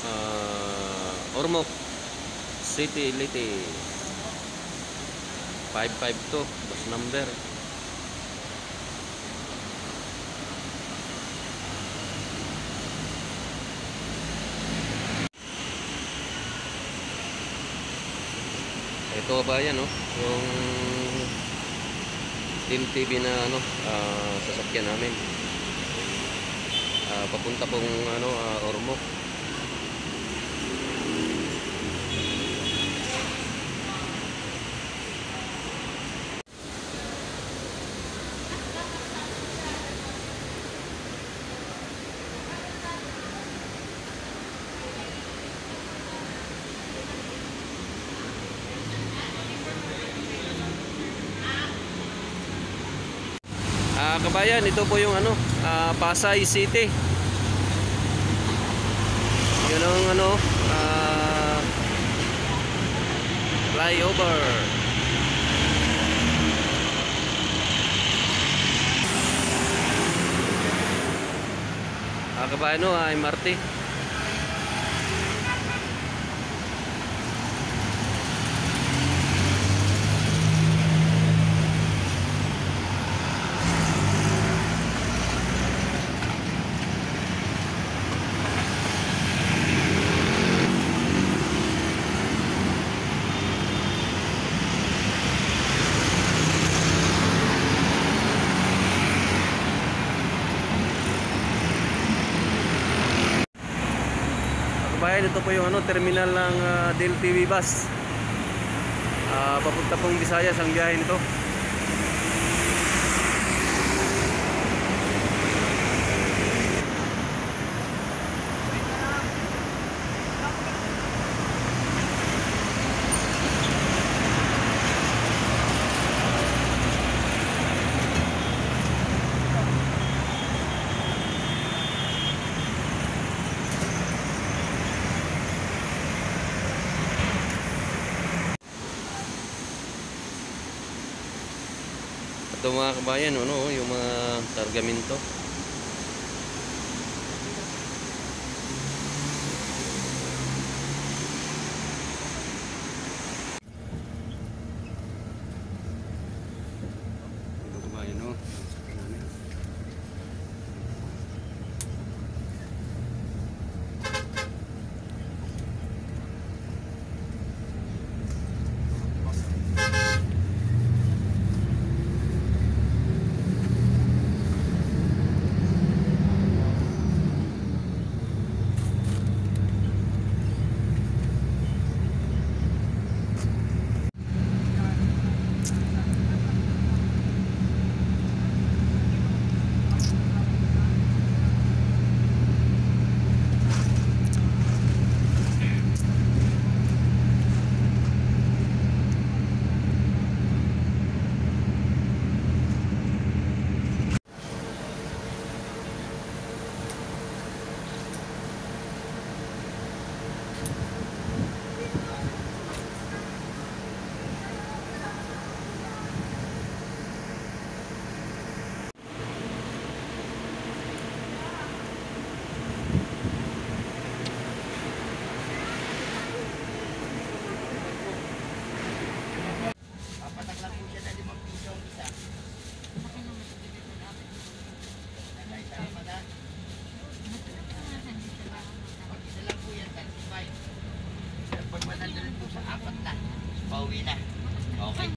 Ormoc City, Leyte. 552 bus number. Ito ba yan, no? Yung Team TV na sasakyan namin. Papunta pong Ormoc. Kabayan, ito po yung Pasay City. Yun ang flyover. Kabayan, MRT. Kabayan, ito po yung terminal ng DelTV bus. Papunta pong Visayas ang biyahe nito. Ito mga kabayan, yung mga kargamento. Ito kabayan, Pauwi na. Okay.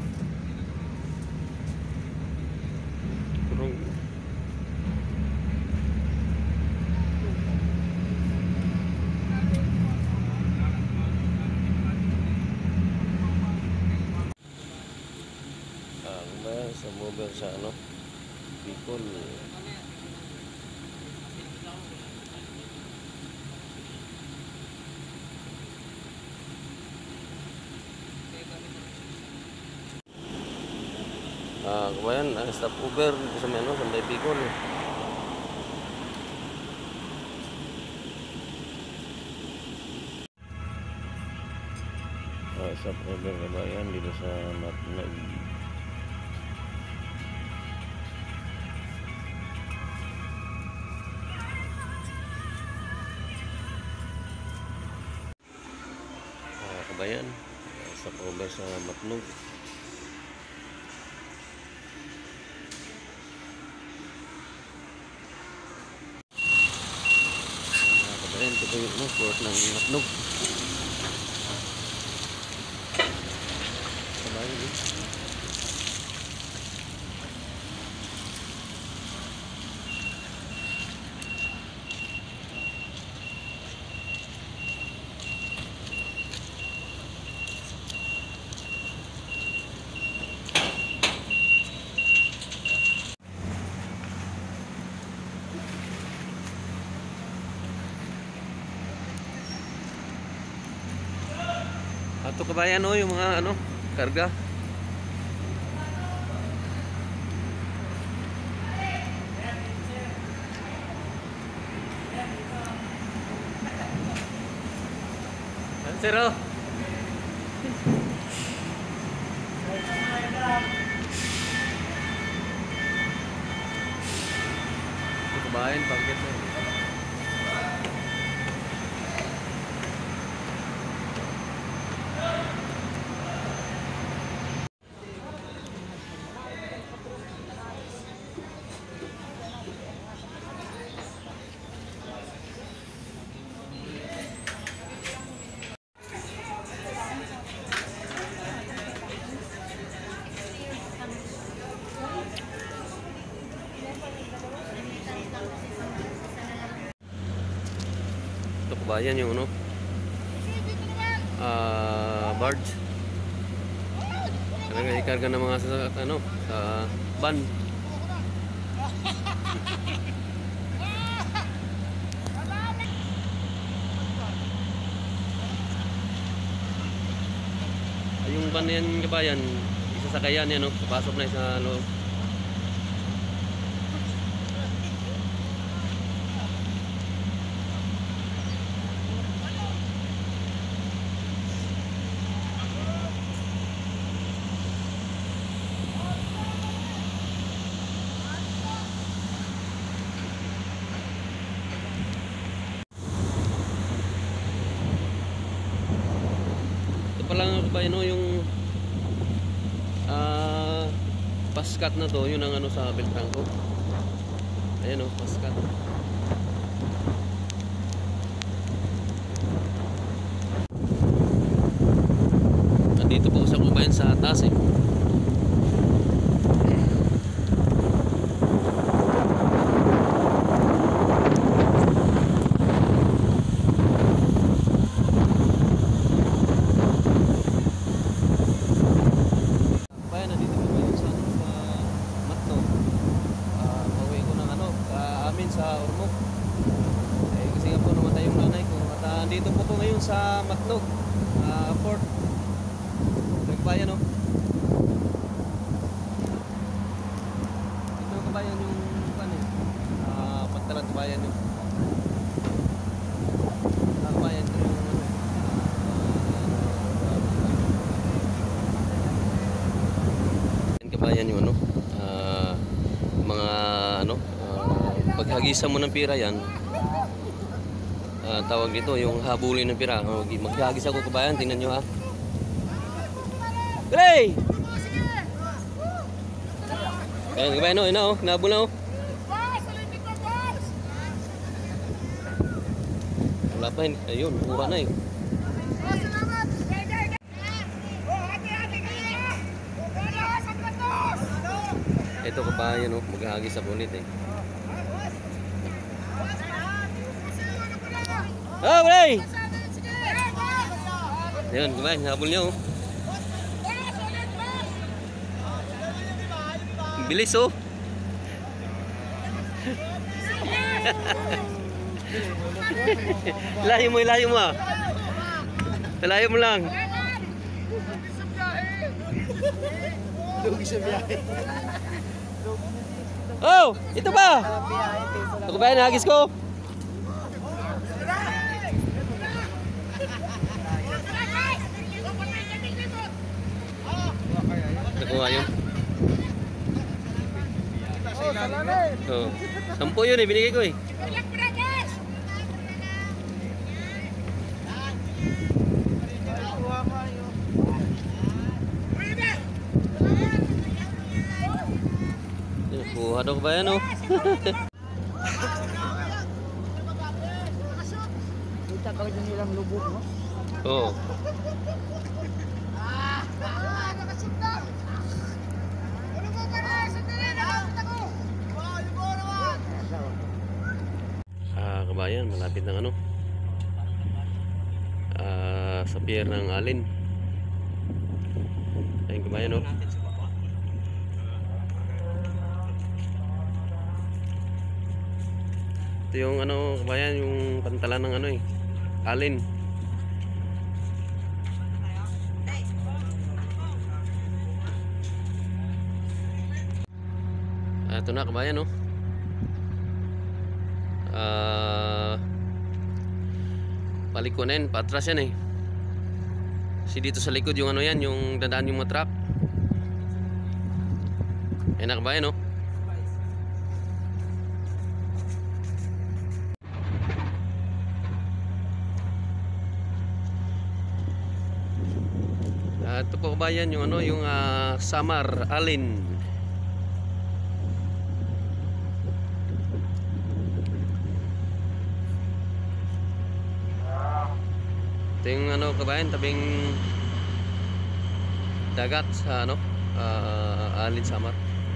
Sa mobile sa Bicol. Kabayan, stop over sa Sanday Bicol. Stop over kabayan dito sa Matnag. kabayan. Stop over sa Matnog. Kabayan, ito po yung port ng Matnog. Kabayan eh. Ato kabayan o yung mga ano, karga. Sir, kabayan, pangkit na. Ito kabayan yung ano, barge. Talaga ikarga ng mga sa ano, sa van. Yung van na yan kabayan, isasakayan yan, no? Papasok na sa loob. Palang kabayan no, yung paskat na to, yun ang ano sa Beltranco. Ayan o, paskat. Nandito po sa kabayan sa taas eh. Sa Ormoc. Kasi nga po namatay yung nanay ko. At dito po ngayon sa Matnog port. Nagbayan no. Ito kabayan yung ano pagtalan kabayan yung kabayan ito yung ano kabayan yung ano mga ano paghagisan mo ng pira yan, tawag dito yung habulin ng pira. Maghagis ako kabayan, tingnan nyo ha. Play! Ayan kabayan no, yun na nabul na o. Wala pa yun, ayun, mura na eh. Ito kabayan no, maghagis ako ulit eh. Oh, boleh. Jangan kemain, habulnya. Bilis oh. Layo mo ah. Layo mo lang. Oh, itu ba? Ito ba yung nahagis ko? Nakuha yun. Oh, 10 yun eh, binigay ko eh. ano ba yan oh? Kita ka rin nilang lubog, no? Oo. Kabayan, malapit ng ano? Sa pier ng Alin. Ayun kabayan oh. Ito yung ano kabayan, yung pantalan ng ano eh, Alin. Ito na kabayan oh. Palikunin, patras yan eh. Kasi dito sa likod yung ano yan, yung dadaan yung mga truck. Ayan na kabayan oh. Ito po kabayan yung ano, yung Samar Alin. Ito yung ano kabayan, tabing dagat sa ano, Alin Samar.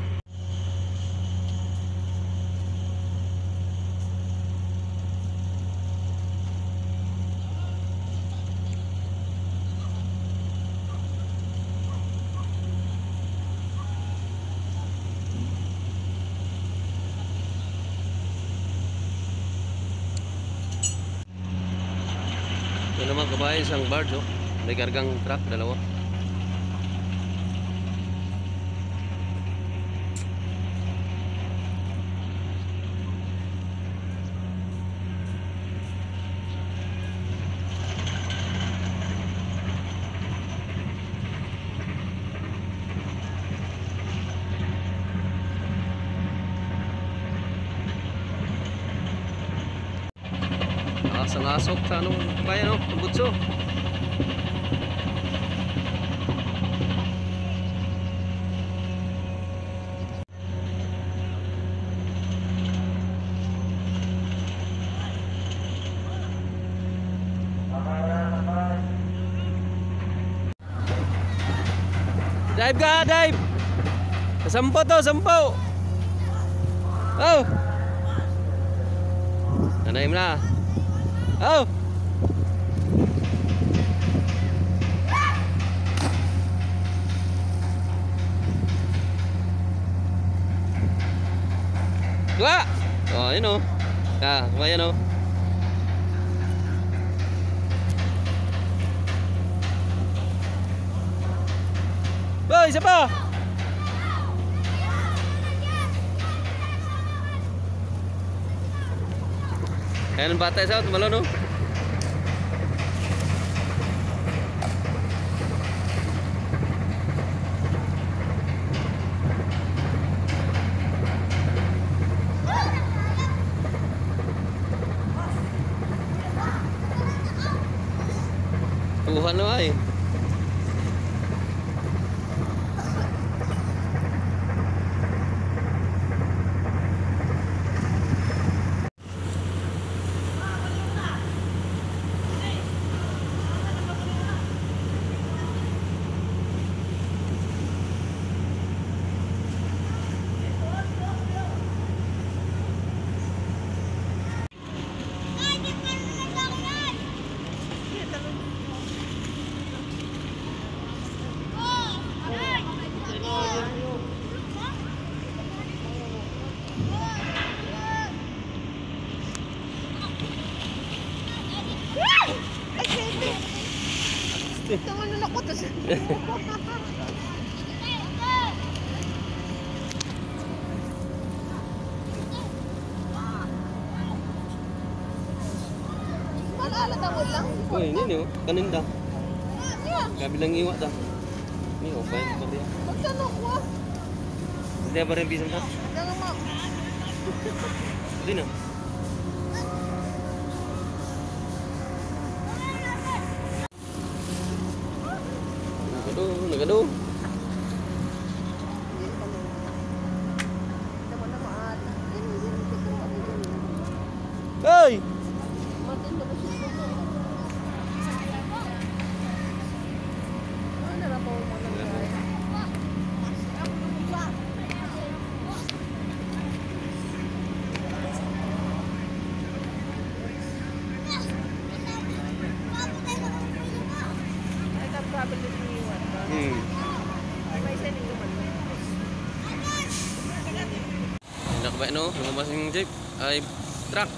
Ito naman kabayan, isang barge oh. May kargang truck, dalawa. Sangasok sa ano kabayan oh, butso. Dive ka, dive! Sampo to, sampo! Oh! Nanaim na. Oh! Dua! Oh, yun oh. Kumayan oh. Oh, isa pa! Ayan ang bata isa, tumalon oh. Tuhan na ay. Tama na ako to. Malala daw lang. Uy, ini oh, kaninda. Kabilang iwa dah. Ini oh, bayan pa dia. Magkano ko? Hindi ba rin bisan ta? Jangan mo. Hindi na. Nagado. Tama na Sabay no, lumabas yung jeep ay truck.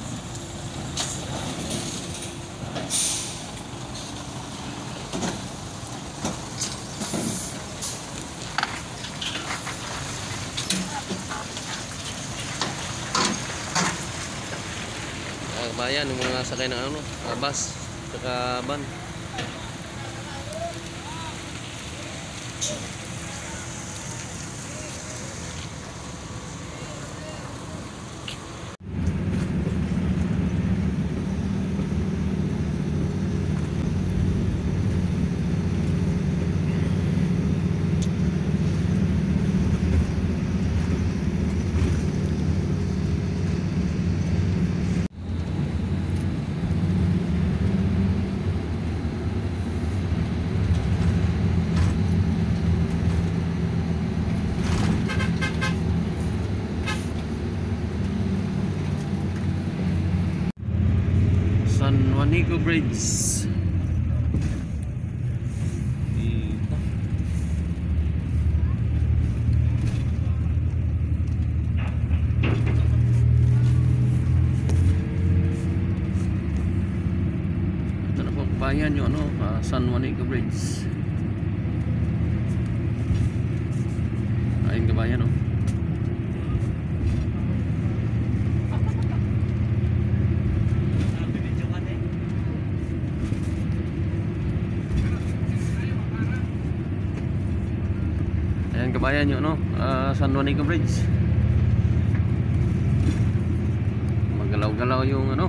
Bayan yung mga sakay ng ano, bus saka van. San Juanico Bridge. Dito. Ito na po bayan yung ano, San Juanico Bridge. Ayun kabayan oh. Ayan kabayan yung ano, San Juanico Bridge. Magalaw-galaw yung ano,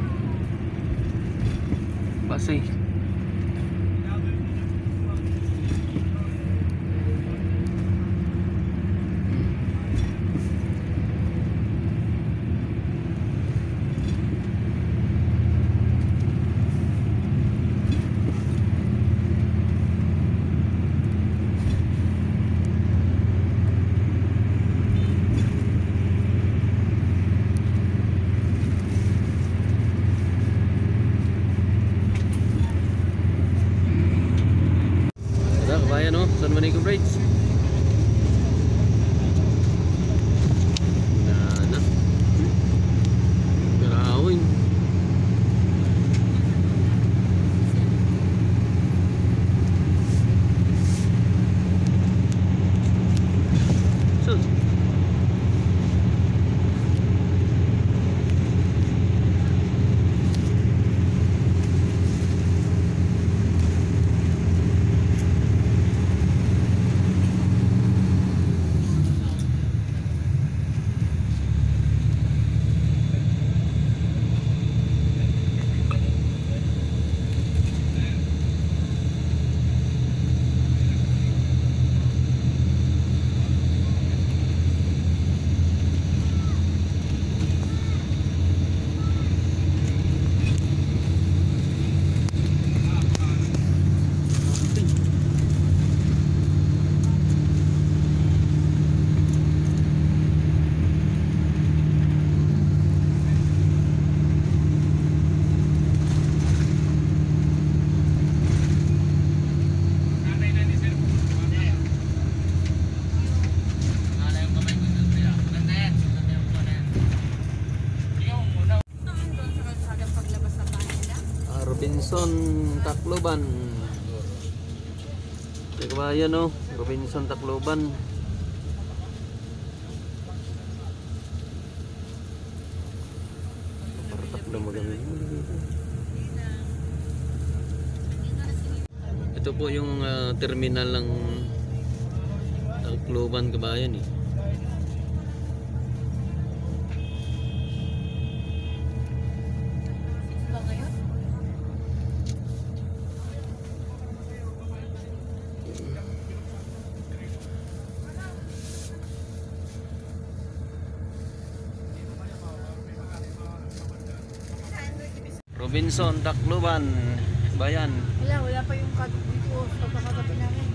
bus eh. Kabayan oh, San Juanico Bridge. Yan. Garawin. Sus. Robinson Tacloban. Kabayan no, Robinson Tacloban. Partak na maganda. Ito po yung terminal ng Tacloban kabayan eh. Robinson Tacloban bayan. Wala pa yung dito sa pagkakatabi namin.